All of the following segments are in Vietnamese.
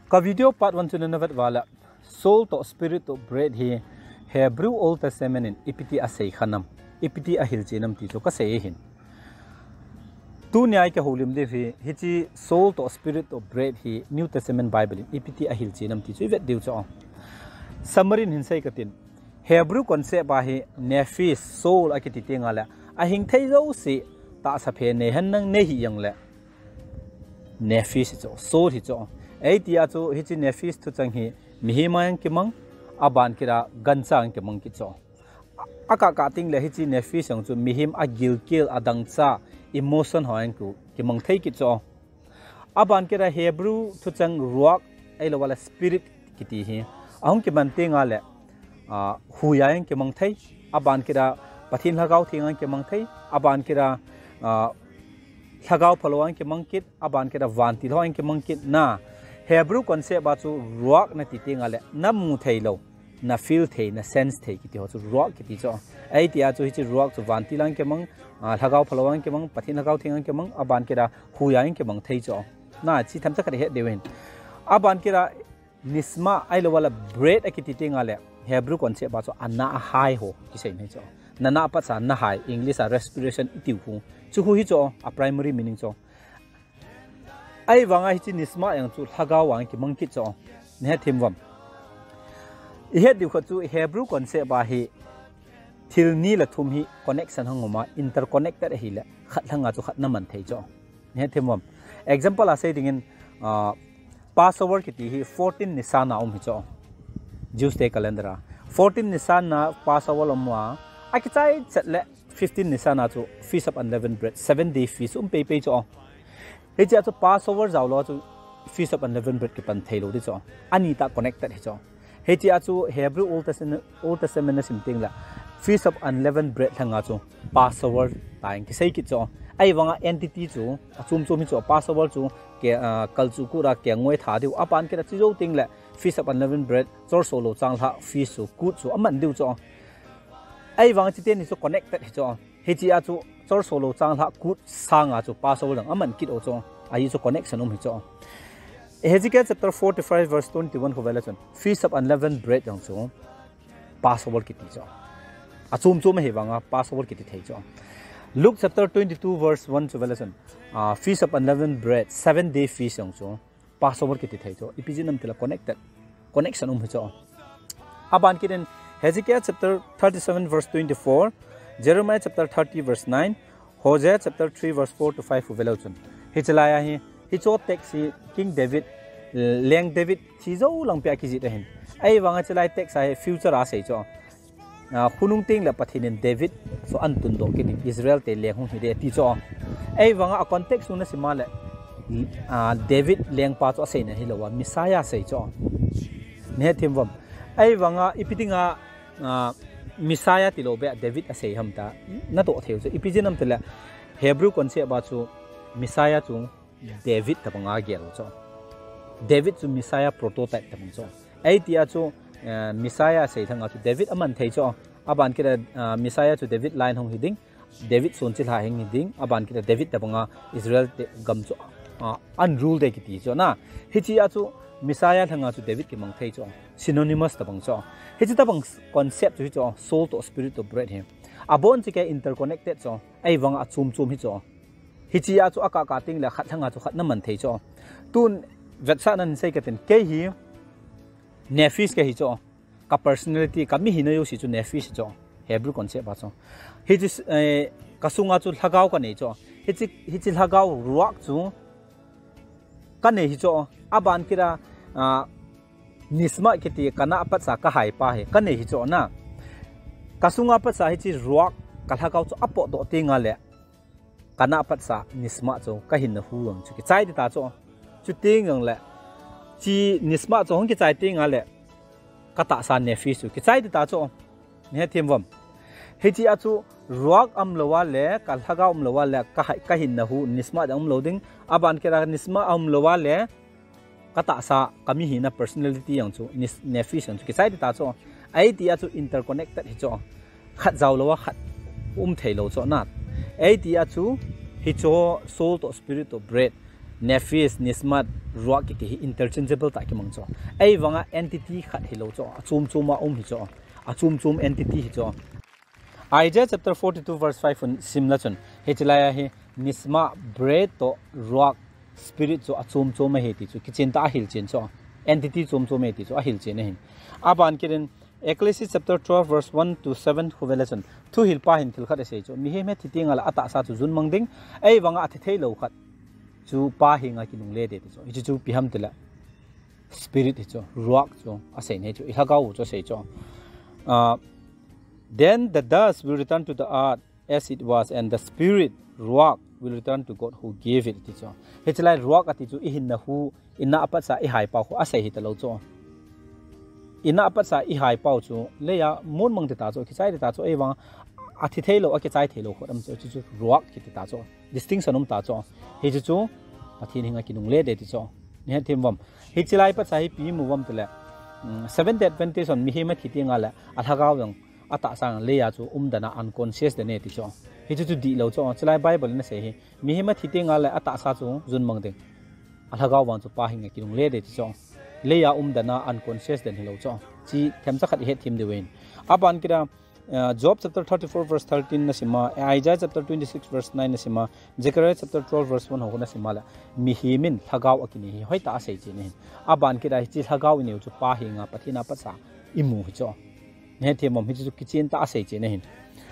Ka video part 1 to navat wala soul to spirit to bread hi Hebrew Old Testament in ipiti asay khanam ipiti ahil chinam ti cho ka sei hin tu nyai ke holim de hi chi soul to spirit to bread hi New Testament Bible in ipiti ahil chinam ti chu vet deu cho summary hin sei katin Hebrew concept ba hi nephesh soul akiti tinga la ahing thei zo si ta sa phe ne han nang ne hi yang la nephesh cho soul hi cho ai tia chu hi chi nephesh thu chang hi mihi mayang ki mang aban kira ganchang ki mang ki cho aka ka ting le hi chi nephesh ang chu mihim a gilkil adang cha emotion hoang ku ki mang thei ki cho aban kira Hebrew thu chang ruak ai lo wala spirit ki ti hi ahong ki man tinga le huyang ki mang thei aban kira pathin lagaw thingang ki mang thei aban kira lagaw phalwang ki mang kit aban kira vanti hoang ki mang kit na Hebrew concept ba chu ruak na ti tinga le na mu thei lo na feel thei na sense thei ki ti ho chu ruak ki ti cho ai tia chu hi chi ruak chu vanti lang ke mang lagaw phalwang ke mang pathin lagaw thingang ke mang aban kira huyang ke mang thei cho na chi tham cha ka he dewen aban kira nisma ai lo wala bread a ki ti tinga le Hebrew concept ba chu anna hai ho ki sei nei cho nana pa cha na hai English a respiration itiu hu chu hu hi cho a primary meaning cho ai wanga hi chi nisma yang chu lagaw wang ki mang ki cho ne thimwam I he diu kho chu Hebrew concept ba hi thil ni la thum hi connection hangoma interconnected hi la khat hanga chu khat na man thei cho ne thimwam example a say dingin Passover ki ti hi 14 Nisan na hi cho Jews day calendar 14 Nisan na Passover omwa akichai chatle 15 Nisan na chu feast of unleavened bread 7-day feast pe cho he cha chu Passover jaw lo chu feast of unleavened bread ki pan thailo di cho ani ta connected he cho he cha chu Hebrew Old Testament na simting la feast of unleavened bread thanga chu Passover taing ki sei ki cho ai wanga entity chu achum hi cho Passover chu ke kalchu ku ra ke ngoi tha diu apan ke chi zo ting la feast of unleavened bread chor solo chang la feast chu ku chu aman diu cho ai wanga chi ten ni chu connected he cho he cha chu chor solo chang la ku sanga chu Passover lang aman kit o cho ai chu connection hi cho Ezekiel chapter 45 verse 21 ko velation feast of unleavened bread yang chu Passover ki ti cho achum chum he wanga Passover ki ti thei cho Luke chapter 22 verse 1 to velation feast of unleavened bread 7-day feast yang chu Passover ki ti thei cho ipijinam tila connected connection hi cho aban ki den Hezekiah chapter 37 verse 24 Jeremiah chapter 30 verse 9 Hosea chapter 3 verse 4 to 5 velation hichalaya hi cho text King David leng David chizo lang pya ki ji hin ai wanga chalai text ai future a sei cho khunung ting la pathinin David so antun do ki Israel te leng hung hi de ti cho ai wanga a context una sima le David leng pa cho sei na hi lowa Messiah sei cho ne thimwam ai wanga ipitinga Messiah ti lo be David a sei hamta na to theu cho ipijinam tela Hebrew concept ba chu Messiah chu David ta banga gel cho David chu Messiah prototype ta bang cho ai tia chu Messiah sei thanga chu David aman thei cho aban kira Messiah chu David line hong hiding David son chil ha hing hiding aban kira David ta banga Israel gam cho unrule de ki ti cho na hi chi a chu Messiah thanga chu David ki mang thei cho synonymous ta bang cho hi chi ta bang concept chu cho soul to spirit to bread him abon chi ke interconnected cho ai wanga chum hi cho hi chi a chu aka ka ting la khat thanga chu khat na man thei cho tun vetsa nan sei ka ten ke hi nephesh ke hi cho ka personality ka mi hinayo si chu nephesh cho Hebrew concept ba cho hi chi kasunga chu lagaw ka nei cho hi chi lagaw ruak chu ka nei hi cho aban kira nisma kiti kana pat sa ka hai pa he ka nei hi cho na kasunga pat sa hi chi ruak ka lagaw chu apo do tinga le kana pat sa nisma cho ka hin na hu ang chu ki chai ta cho chu ting ang le chi nisma cho hong ki chai ting ale ka ta sa nephesh chu ki chai ta cho ne thimwam he chi a chu ruak am lowa le ka lagaw am lowa le ka hin na hu nisma am loading aban kira nisma am lowa le ka ta sa kami hi na personality yang chu nephesh chu ki chai ta cho ai ti a chu interconnected hi cho khat jaw lowa khat thei lo cho na ai ti a chu hi cho soul to spirit to bread nephews nismat ruak ki hi interchangeable ta ki mang cho ai wanga entity khat hi lo cho achum chuma hi cho achum entity hi cho Isaiah chapter 42 verse 5 un simla chun hechlaya hi nisma bread to ruak spirit cho achum he ti chu kitchen ta hil chen cho entity chum he ti chu a hil chen hin aban kirin Ecclesiastes chapter 12 verse 1 to 7 huvelation thu hil pa hin thil khat se cho mi he me thitinga la ata sa chu zun mangding ai wanga athi thei lo khat chu pa hinga ki nung le de cho ichi chu piham tela spirit cho ruak cho ase ne chu ihagau cho se cho then the dust will return to the earth as it was and the spirit ruak will return to God who gave it cho hechlai ruak ati chu ihin na hu inna apat sa i hai pa khu ase hi talo cho inna apat sa i hai pa chu leya mon mang ta cho khisai ta cho ewang athi thelo ake chai thelo khodam cho chu ruak ki ta cho distinction ta cho he chu pathin hinga kinung le de ti cho ne thimwam hi chilai pa sai pi muwam tele 7th Adventist on mi he ma thitinga la athagaw yang ata sang leya chu dana unconscious de ne ti cho hi chu di lo cho chilai Bible na se hi mi he ma thitinga la ata sa chu jun mang de athagaw wan chu pa hinga kinung le de ti cho leya dana unconscious de lo cho chi them cha khat he thim de wen apan kira Job chapter 34 verse 13 na sima Isaiah chapter 26 verse 9 na sima Zechariah chapter 12 verse 1 ho na sima la mi himin thagaw akini hi hoi ta sei chi ne aban kira hi chi thagaw ni chu pa hinga pathina pasa imu hi cho ne the mom hi chu kitchen ta sei chi ne hin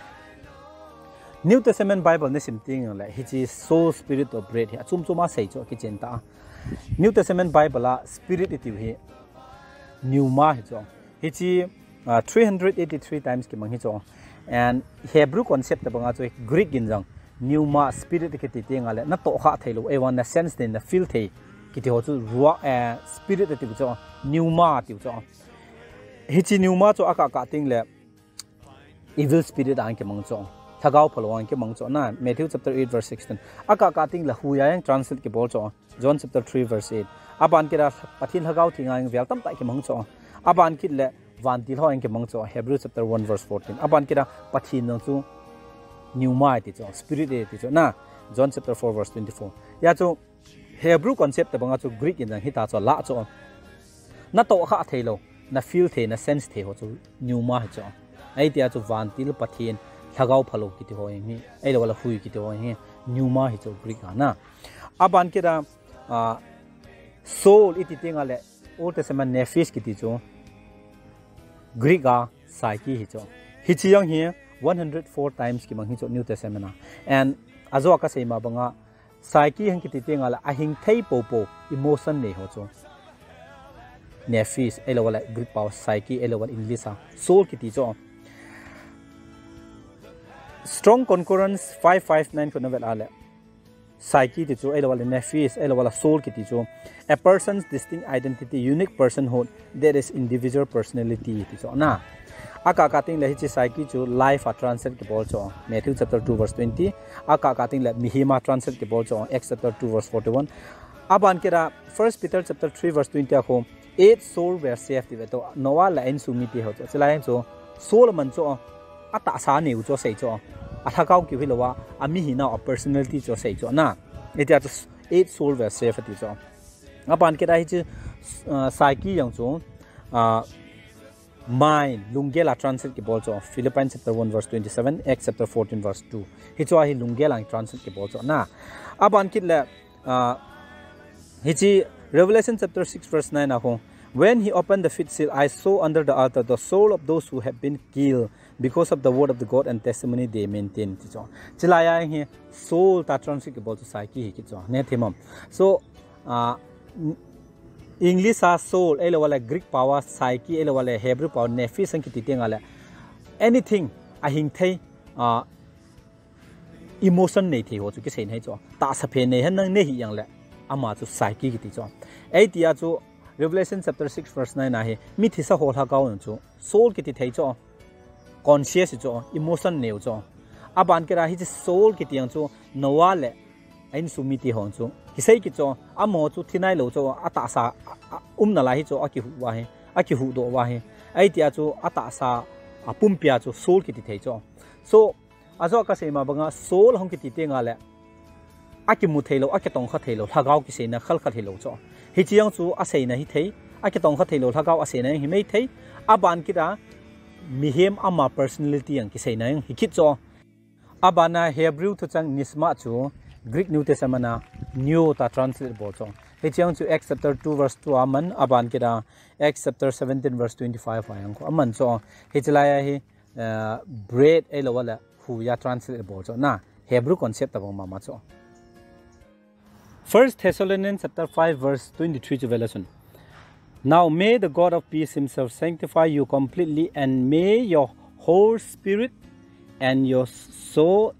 New Testament Bible ne simting la hi chi soul spirit of bread hi achum chuma sei cho kitchen ta New Testament Bible la spirit itiu hi pneuma hi cho hi chi 383 times ki manghi cho and Hebrew concept banga cho Greek ginjang pneuma spirit ki ti ngale na to kha thailo e one sense in the feel the ki ti ho chu ruwa spirit ti cho pneuma ti cho hi chi pneuma cho aka ka ting le evil spirit ang ki mang cho thagaw phalwang ki mang cho na Matthew chapter 8 verse 16 aka ka ting la hu ya yang translate ki bol cho John chapter 3 verse 8 aban kira pathin thagaw thinga yang welcome ta ki mang cho aban kit le vantil ho engke mangcho Hebrew chapter 1 verse 14 aban kira pathin nang chu pneuma ti cho spirit ti cho na John chapter 4 verse 24 ya chu Hebrew concept ta banga chu Greek in hi ta cho la cho na to kha thailo na feel the na sense the ho chu pneuma ha cho ai tia chu vantil pathin thagaw phalo ki ti ho hi ai lo wala hui ki ti ho hi pneuma hi chu Greek na aban kira soul iti tinga le Old Testament nephews ki ti chu Greek psyche hi cho hi chi yang hi 104 times ki mang hi cho New Testament and azo ka sei ma banga psyche hang ki ti tenga la ahing thei po emotion ne ho cho nephews elawala Greek power psyche elawal English soul ki ti cho Strong Concordance 559 ko novel ale psyche ti cho elawal nephews elawala soul ki ti cho a person's distinct identity unique personhood there is individual personality ti cho na aka ka ting la hi chi psyche chu life a translate ki bol cho Matthew chapter 2 verse 20 aka ka ting la mihima translate ki bol cho Acts chapter 2 verse 41 aban kira 1 Peter chapter 3 verse 20 ko 8 soul were saved ti to nowa la en sumi ti ho cho chilai cho soul man cho ata sa ni cho sei cho athakau ki hilowa ami hina a personality cho sei cho na etia 8 soul were saved ti cho apan kira hi chi psyche yang cho mind lungela translate ki bol cho Philippians chapter 1 verse 27 Acts chapter 14 verse 2 hi cho hi lungela translate ki bol cho na aban kit la hi chi Revelation chapter 6 verse 9 aho when he opened the fifth seal I saw under the altar the soul of those who have been killed because of the word of the God and testimony they maintain ti cho chilaya hi soul ta translate ki bol cho psyche hi ki cho ne thimam so English soul elawala Greek power psyche elawala Hebrew power nephews sang ki tengala anything ahing thei emotion nei thi ho chu ki sein hai cho ta sa phe nei han nang ne hi yang la ama chu psyche ki ti cho ai tia chu Revelation chapter 6 verse 9 ahe mi thi sa hol ha kaw chu soul ki ti thei cho conscious cho emotion nei cho aban kira hi soul ki ti yang chu nowa le ain sumiti hon chu kisai ki cho amo chu thinai lo cho ata sa na la hi cho aki hu wa he aki hu do wa he ai tia chu ata sa pumpia chu soul ki ti thei cho so azo ka sei ma banga soul hong ki ti tenga le aki mu thelo aki tong kha thelo thagau ki se na khal kha thelo cho hi chiang chu a sei na hi thei aki tong kha thelo thagau a se na hi mei thei aban ki da mihem ama personality ang ki sei na hi khit cho abana Hebrew to chang nisma chu Greek New Testament new ta translate bo cho hi chiang chu Acts chapter 2 verse 2 aman aban ki da Acts chapter 17 verse 25 ayang ko aman cho hi chalaya hi bread elo wala hu ya translate bo cho na Hebrew concept abong mama cho 1 Thessalonians chapter 5 verse 23 to velation. Now may the God of peace himself sanctify you completely, and may your whole spirit and soul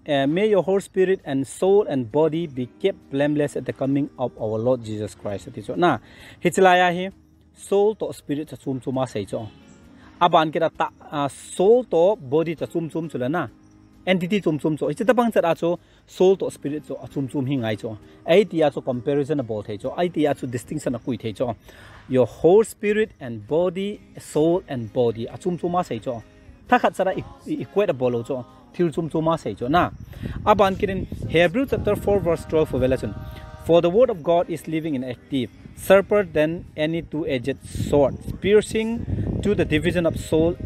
and body be kept blameless at the coming of our Lord Jesus Christ. Na hitlaya hi soul to spirit cha chum chuma sei cho aban kira ta soul to body cha chum chum chula na entity chum chum cho ichita bang chara cho soul to spirit cho chum chum hi ngai cho ai tia cho comparison bol thei cho ai tia cho distinction kui thei cho your whole spirit and body, soul and body chum chuma sei cho tha khat chara equate bolo cho thil chum chuma sei cho na aban kirin Hebrew chapter 4 verse 12 for velation. For the word of God is living and active, sharper than any two-edged sword, piercing to the division of soul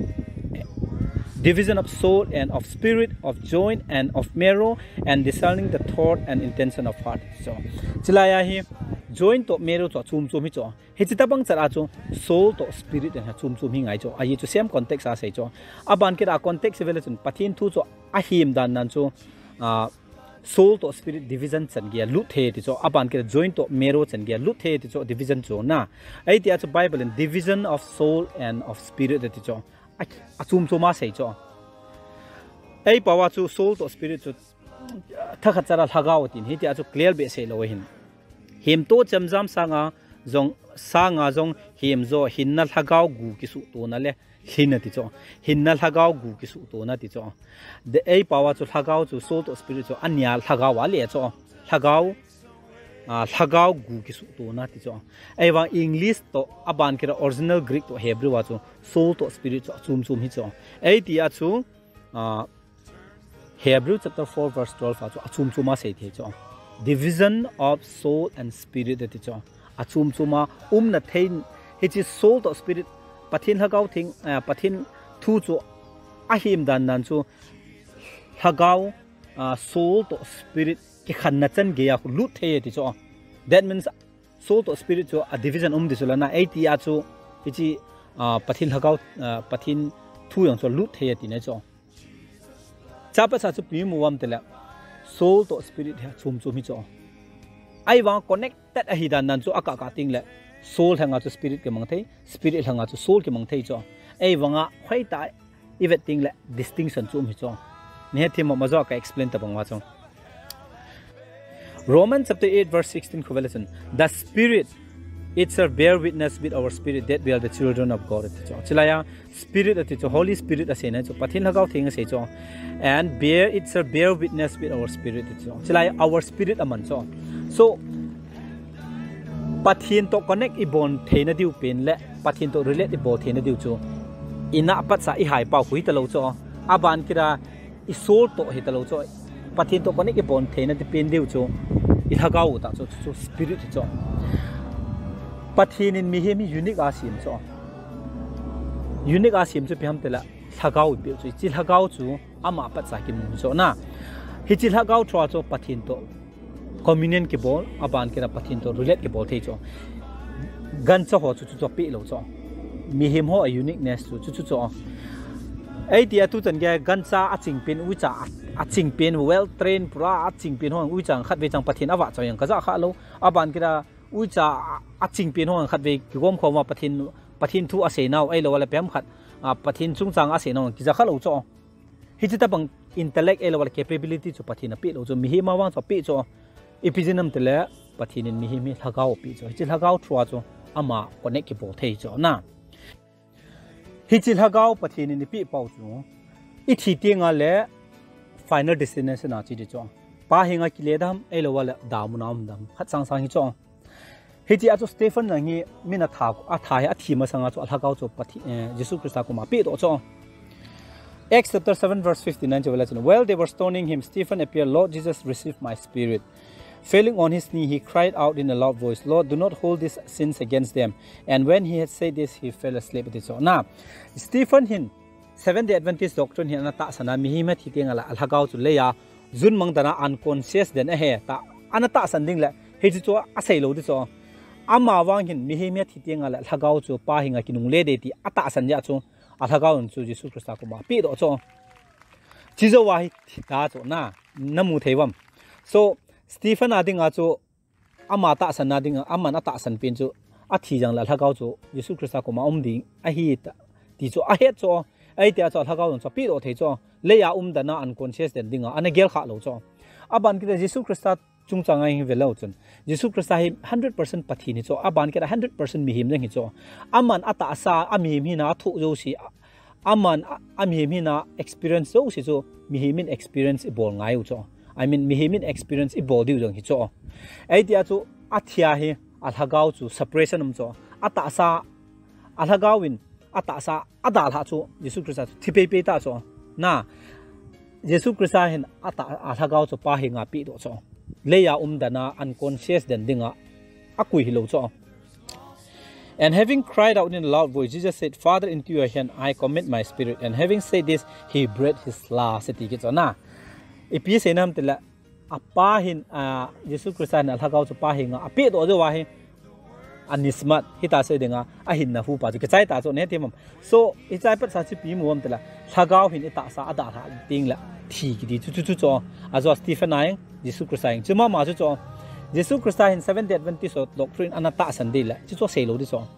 and of spirit, of joint and of marrow, and discerning the thought and intention of heart. So chilaya hi joint to marrow to chum chum hi cho he chitabang chara cho soul to spirit and chum chum hi ngai cho ai chu same context a sei cho aban ke da context evaluation pathin thu cho a him dan nan cho soul to spirit division chan gia lut the ti cho aban ke joint to marrow chan gia lut the ti cho division cho na ai ti a cho Bible and division of soul and of spirit ti cho a chum chuma sei cho ai pawa chu soul to spirit chu thakha chara thagaw tin hi ti a cho clear be sei lo hin him to chamjam sanga zong him zo hinna thagaw gu ki su to na le hinna ti cho hinna thagaw gu ki su to na ti cho the ai pawa chu thagaw chu soul to spirit chu anya thagaw wa le cho thagaw gu ki su to na ti cho ai wa English to aban kira original Greek to Hebrew wa chu soul to spirit chu chum chum hi cho ai ti a chu Hebrew chapter 4 verse 12 wa chu chum chuma sei the cho division of soul and spirit ti cho achum chuma na thein he chi soul to spirit pathin hagaw thing pathin thu chu ahim dan nan chu hagaw soul to spirit ki khanna chan ge ya lut the ti cho that means soul to spirit chu a division di sulana 80 a chu he chi pathin hagaw pathin thu yang chu lut the ti ne cho chapa sa chu pi mu wam tela soul to spirit ha chum chum hi cho ai wa connected a hidan nan chu aka ka ting le soul hanga chu spirit ke mang thei spirit hanga chu soul ke mang thei cho ai wanga khoi ta ivet ting le distinction chum hi cho ne thim ma zo ka explain ta bangwa cho Romans chapter 8 verse 16 covelation the spirit itself bear witness with our spirit that we are the children of God cho chilaya spirit ati cho holy spirit ase na cho pathin hagaw thing ase cho and bear witness with our spirit cho chilaya our spirit aman cho so pathin to connect ibon theina diu pen le pathin to relate ibo theina diu cho ina pat sa I hai pau hui talo cho aban kira I soul to hi talo cho pathin to connect ibon theina di pen diu cho I hagaw ta cho spirit cho pathin in mi hemi unique asim cho chu pham tela thagaw pe chu chil hagaw chu ama pat sa ki mu cho na hi chil hagaw thwa cho pathin to communion ki bol aban kira pathin to relate ki bol thei cho gan cho ho chu pe lo cho mi hem ho a uniqueness chu cho ai tia tu chan ge gan cha a ching pen u cha a ching pen well trained pura a ching pen ho u chang khat ve chang pathin awa cho yang ka za kha lo aban kira u cha a ching pen ho khat ve ki gom khoma pathin thu ase naw ai lo wala pem khat pathin chung chang ase naw ki za kha lo cho hi chita bang intellect ai lo wala capability chu pathin a pe lo cho mi he ma wang cho pe cho epigenum tele pathin in mi he mi thagaw pe cho chi thagaw thwa cho ama connect ki bo thei cho na hi chi thagaw pathin in pi pau chu I thi tinga le final destination a chi de cho pa hinga ki le dam ai lo wala damunam dam khat sang sang hi cho hi chi a cho Stephen na hi mina tha a tha a thi ma sanga cho thagaw cho pathi Jesus Christ ko ma pe do cho Acts chapter 7 verse 59 to 11 while they were stoning him Stephen appeared Lord Jesus receive my spirit Falling on his knee, he cried out in a loud voice, Lord, do not hold these sins against them. And when he had said this, he fell asleep at his own. Now, Stephen hin, Seventh-day Adventist doctrine hin anata sana mihima thiting ala alhagaw chu leya zun mangdana unconscious den ahe ta anata sanding la he chu asai lo di cho ama wang hin mihima thiting ala alhagaw chu pa hinga kinung le de ti ata sanya chu alhagaw chu Jesus Christ ko ma pi do cho chizo wa hi ta cho na namu thewam so Stephen ading a chu ama ta san ading ama na ta san pin chu a thi jang la alhagaw chu Jesus Christ ko ma ding a hi ta ti chu a het cho ai tia cho thagaw cho pi do thei cho leya dana unconscious den dinga ana gel kha lo cho aban ki Jesus Christ chung changai hi velo chun Jesus Christ hi 100% pathi ni cho aban ki 100% mi him hi cho aman ata sa ami hi na thu jo si aman ami hi na experience jo si cho mi himin experience i bol ngai cho I mean mi himin experience i bol diu jong hi cho ai tia chu athia hi alhagaw chu separation cho ata sa alhagawin ata sa adal ha chu Jesus Christ thipe pe ta cho na Jesus Christ hin ata alhagaw chu pa hinga pi do cho leya dana unconscious den dinga akui hi lo cho and having cried out in a loud voice Jesus said Father into your hand I commit my spirit and having said this he breathed his last ti ki cho na ipi senam tela apa hin Jesus Christ hin alhagaw chu pa hinga api do jo wa hi anismat hita se denga ahin na hu pa ju kechai ta cho ne temam so ichai pat sa chi pi muam tela thagaw hin ita sa ada tha ting la thi ki di chu cho azo Stephen ai Jesus Christ ai chuma ma chu cho Jesus Christ hin Seventh-day Adventist doctrine anata sandila chu cho sei lo di cho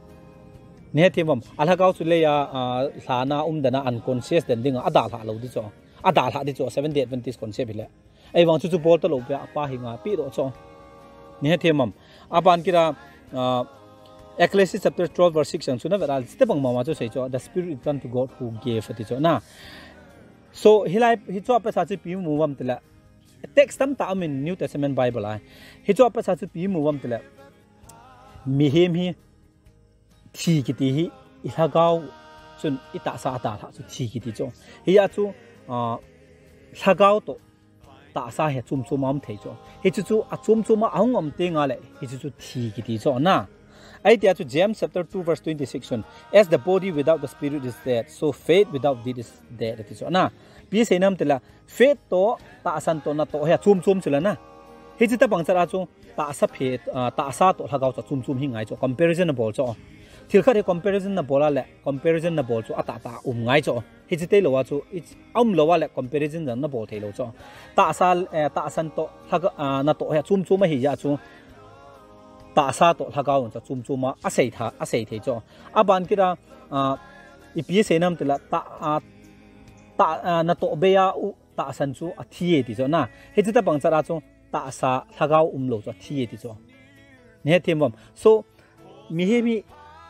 ne temam alhagaw chu le ya hlana dana unconscious den dinga ada tha lo di cho ada tha di cho Seventh-day Adventist concept bile ai wang chu bol to lo pa hinga pi do cho ne temam aban kira Ecclesiastes chapter 12 verse 6 so na veral stepang mama cho sei cho the spirit returned to God who gave it cho na so hilai hi cho pa sa chi pi mu wam tela text tam ta in New Testament Bible ai hi cho pa sa chi pi mu wam tela mi hem hi thi ki ti hi ihagaw chun ita sa ta tha chu thi ki ti cho hi ya chu hagaw to ta sa he chum chum am thei cho hi chu a chum chum aung am te nga le hi chu thi ki ti cho na ai tia chu James chapter 2 verse 26 as the body without the spirit is dead so faith without deed is dead ti cho na pi senam tela faith to ta san to na to he chum chum chula na hi chi ta bang chara chu ta sa phe ta sa to hagaw cha chum chum hi ngai cho comparison na bol cho thil kha de comparison na bola le comparison na bol chu ata ta ngai cho hi chi te lo wa chu lo wa le comparison na bol thei lo cho ta san to na to he chum chum hi ya chu ta sa to hagaw cha chum chum ma asei thei cho aban kira ipi senam tela ta na to be ya ta san chu a thie ti cho na he chi ta bang chara chu ta sa hagaw lo cho thie ti cho ne themom so mi he mi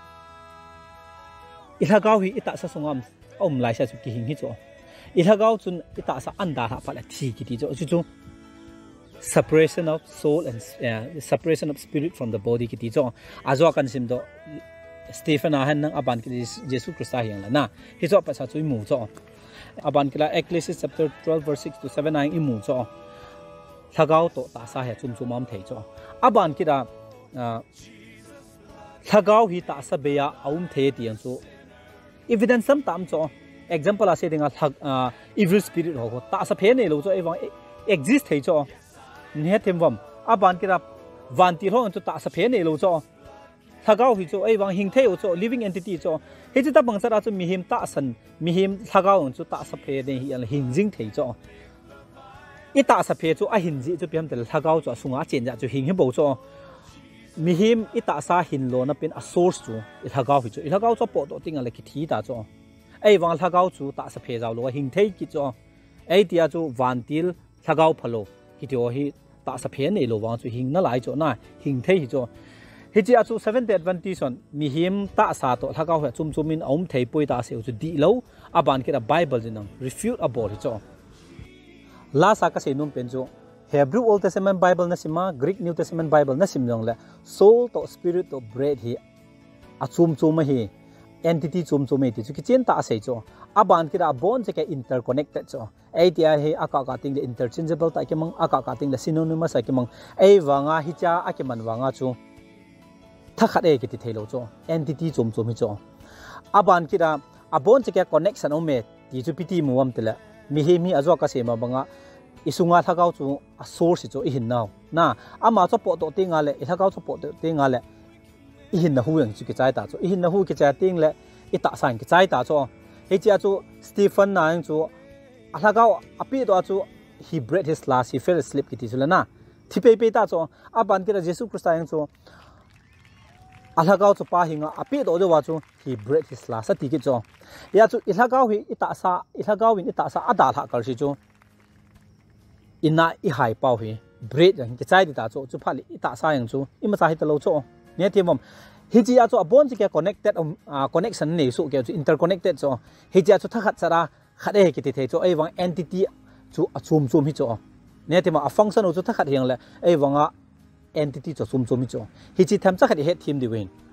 ilhagaw hi ita sa sungam lai sa chu ki hing hi cho ilhagaw chun ita sa anda ha pala thi ki ti cho chu separation of soul and separation of spirit from the body ki ti cho azo kan sim do Stephen ahan nang aban ki Jesus Christ hiang la na hi cho pa sa chu mu cho aban ki la Ecclesiastes chapter 12 verse 6 to 7 ai imu cho thagaw to ta sa he chum chum am thei cho aban ki da thagaw hi ta sa beya thei ti an so evidence sam tam cho example ase dinga evil spirit ho ta sa phe ne lo cho ewang exist thei cho ne themwam aban kira vanti ho to ta sa phe ne lo cho thagaw hi cho ewang hing thei cho living entity cho he chi ta bang sara cho mi him ta san mi him thagaw cho ta sa phe ne hi an hin jing thei cho i ta sa phe cho a hin ji cho piam tel thagaw cho sunga chen ja cho hing hi bo cho mi him ita sa hin lo na pin a source chu ilhagaw hi chu ilhagaw cho po to tinga le ki thi ta cho ai wang ilhagaw chu ta sa phe jaw lo hing thei ki cho ai tia chu vantil ilhagaw phalo ki to hi ta sa phe nei lo wang chu hing na lai cho na hing thei hi cho hi chi a chu Seventh-day Adventist mi him ta sa to ilhagaw ha chum chum in thei poi ta se chu di lo aban ki da Bible jinang refute about hi cho la sa ka se num pen cho Hebrew Old Testament Bible na sima Greek New Testament Bible na simjong la soul to spirit to bread hi achum chum hi entity chum chum ti chu ki chen ta sei cho aban kira bond che ke interconnected cho atia he aka ting the interchangeable ta ke mang aka ting the synonymous ke mang ei wanga hi cha ake man wanga chu thakhat e ki ti thelo cho entity chum chum hi cho aban kira abon che ke connection ome ti chu piti muam tela mi he mi azo ka se ma banga isunga thakau chu a source chu i hin naw na ama cho po to tinga le i thakau cho po to tinga le i hin na hu yang chu ki chai ta chu i hin na hu ki cha ting le i ta san ki chai ta chu he cha chu Stephen na yang chu a thakau api to chu he bread his last he fell asleep ki ti chu la na thipe pe ta chu aban ki Jesus Christ yang chu a thakau chu pa hinga api to jo wa chu he bread his last ti ki chu ya chu i thakau hi i ta sa ada tha kar si chu ina i hai pau hi bread yang ki chai ta chu phali i ta sa yang chu i ma sa hi ta lo chu ne ti mom hi ji a chu abon ji ke connected connection ne su ke chu interconnected chu hi ji a chu thakhat chara khade ki ti the chu ei wang entity chu achum chum hi chu ne ti ma a function chu thakhat hiang le ei wanga entity chu chum chum hi chu hi ji tham cha khadi he thim di win